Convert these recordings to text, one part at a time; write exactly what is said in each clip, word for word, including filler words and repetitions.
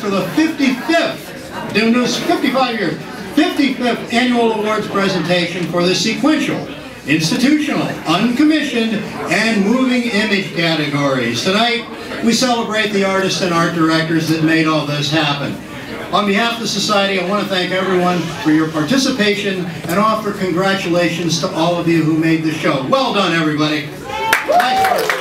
for the fifty-fifth, doing this fifty-five years, fifty-fifth annual awards presentation for the sequential, institutional, uncommissioned, and moving image categories. Tonight, we celebrate the artists and art directors that made all this happen. On behalf of the Society, I want to thank everyone for your participation and offer congratulations to all of you who made the show. Well done, everybody. Nice work.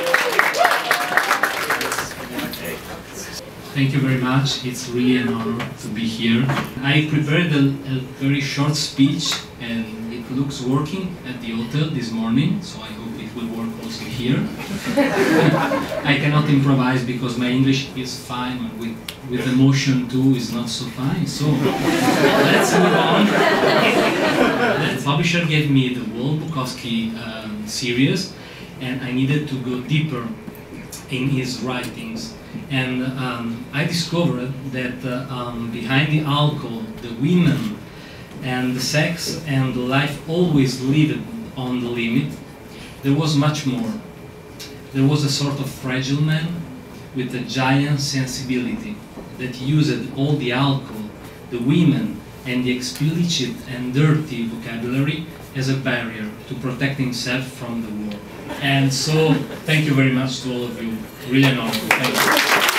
Thank you very much. It's really an honor to be here. I prepared a, a very short speech, and it looks working at the hotel this morning, so I hope it will work also here. I cannot improvise because my English is fine, and with, with emotion too is not so fine, so let's move on. The publisher gave me the whole Bukowsky um, series, and I needed to go deeper in his writings. And um, I discovered that uh, um, behind the alcohol, the women, and the sex and the life always lived on the limit, there was much more. There was a sort of fragile man with a giant sensibility that used all the alcohol, the women, and the explicit and dirty vocabulary as a barrier to protect himself from the war. And so, thank you very much to all of you. Really an honor. Thank you.